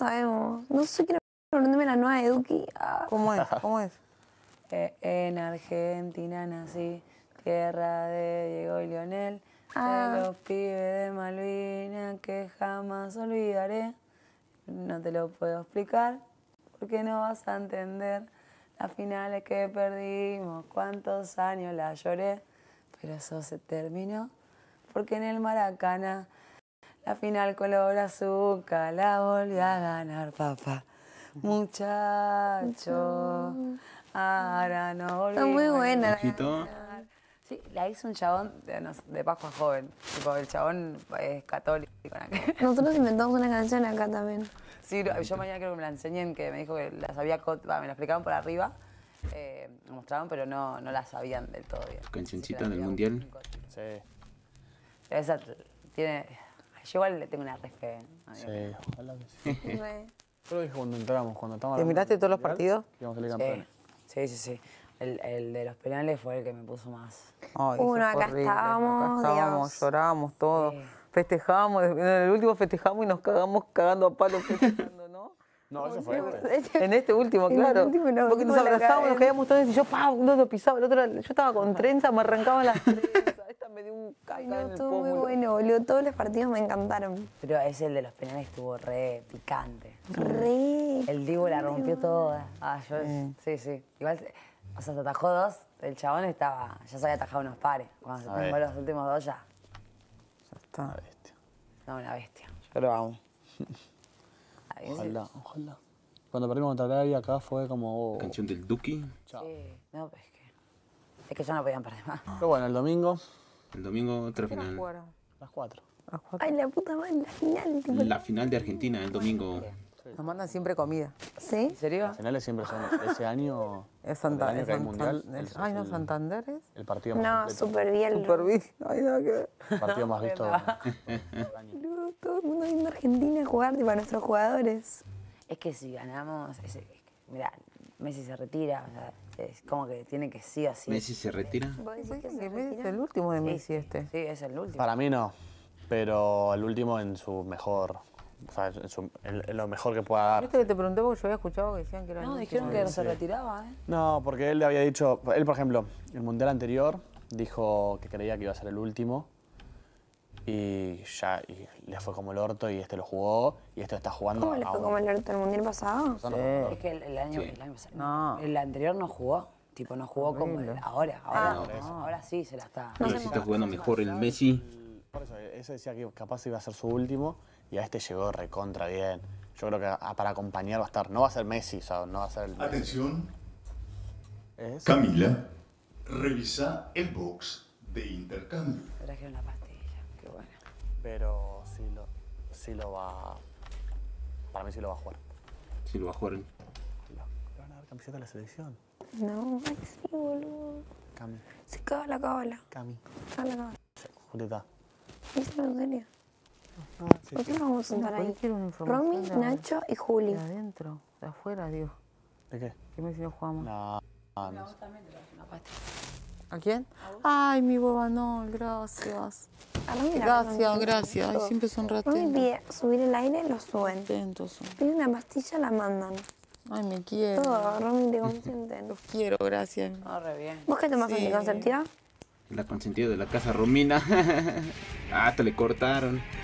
sabemos. No sé, quiero aprenderme la nueva de Duki. ¿Cómo es? ¿Cómo es? En Argentina nací, tierra de Diego y Leonel, de los pibes de Malvinas que jamás olvidaré. No te lo puedo explicar porque no vas a entender las finales que perdimos, cuántos años la lloré, pero eso se terminó porque en el Maracaná la final color azúcar la volví a ganar, papá. Muchacho, ahora no volví. Está muy buena. Sí, la hizo un chabón de Pascua Joven. Tipo, el chabón es católico. Nosotros inventamos una canción acá también. Sí, yo mañana creo que me la enseñen, que me dijo que la sabía, me la explicaron por arriba, me mostraron, pero no la sabían del todo bien. ¿Cancioncita del mundial? Sí. Esa tiene... Yo igual le tengo una re fe. Sí, ojalá que sí. Re. Yo lo dije cuando entramos, cuando estábamos... ¿Te miraste todos los partidos? Íbamos a salir campeones. Sí. El de los penales fue el que me puso más... Ay, Bueno, eso fue acá horrible. estábamos, Dios. Llorábamos todos. Sí. Festejamos, en el último festejamos y nos cagamos cagando a palos festejando, ¿no? No, eso fue este. En este último, En el claro. último nos Porque nos dimos la abrazábamos, nos cadena. caíamos todos y yo, uno lo pisaba, el otro, yo estaba con trenza, me arrancaban las trenzas. Esta me dio un caca Ay, en no, el estuvo muy pómulo. bueno, boludo. Todos los partidos me encantaron. Pero ese, el de los penales, estuvo re picante. Re. El Dibu la rompió toda. Sí. Igual, o sea, se atajó dos. El chabón ya se había atajado unos pares. Cuando se atajó los últimos dos ya. Ya está. Una bestia. No, una bestia. Yo lo amo. Ojalá. Cuando perdimos contra Arabia acá fue como... Canción del Duki. Chao. Sí, no, pues es que ya no podían perder más. Pero bueno, el domingo, El domingo otra final. a las 4. Ay, la puta madre, la final. Tipo, La final de Argentina, el domingo. Nos mandan siempre comida. ¿Sí? ¿En serio? Las finales siempre son ese año... Es el año que hay San- mundial. San- es Ay, no, el- Santander es. El partido más No, completo. súper bien. Super bien. Ay, nada que ver. El partido más visto del año. Boludo, todo el mundo viendo a Argentina jugar, tipo a nuestros jugadores. Es que si ganamos, mira, Messi se retira, o sea, es como que tiene que sí o sí. Messi se retira. ¿Vos decís que Dicen se que Messi es retira? el último de Sí, Messi este. Sí, es el último. Para mí no, pero el último en su mejor... O sea, en lo mejor que pueda dar. ¿Viste que te pregunté porque yo había escuchado que decían que era el No, último dijeron de que Messi? se retiraba, ¿eh? No, porque él le había dicho... Él, por ejemplo, el mundial anterior dijo que creía que iba a ser el último y le fue como el orto y este lo jugó y este está jugando ¿Cómo le fue como el orto el mundial pasado? Es que el año pasado, No. el anterior no jugó. Tipo, no jugó como ahora sí se la está. Pero si está jugando mejor el Messi. Por eso, ese decía que capaz iba a ser su último y a este llegó recontra bien. Yo creo que para acompañar va a estar. No va a ser Messi, o sea, no va a ser el Messi. Atención, Es- Camila, revisa el box de intercambio. Me trajeron la pastilla, qué bueno. Pero sí lo va... Para mí sí lo va a jugar. Si lo va a jugar. Le van a dar camiseta a la selección. No, ay, sí, boludo. Cami. Se caga la cábala. Cami. Caga la cábala. Julieta. ¿Díselo en serio? Sí, ¿Por qué nos vamos a sentar ¿Por qué ahí? quiero una información Romy, de- Nacho y Juli. De adentro, de afuera, digo. ¿De qué? ¿Qué Messi no jugamos? No, no sé. ¿A quién? Ay, mi boba, no, gracias. A Romy la Gracias, pasan gracias. Ay, todo. siempre son Romy ratentos. pide subir el aire, lo suben. Atentos son. Pide una pastilla, la mandan. Ay, me quiero. Todo, Romy, te consienten. Los quiero, gracias. No, re bien. ¿Vos qué tomás Sí. anticonceptiva? La consentida de la casa Romina. Hasta le cortaron.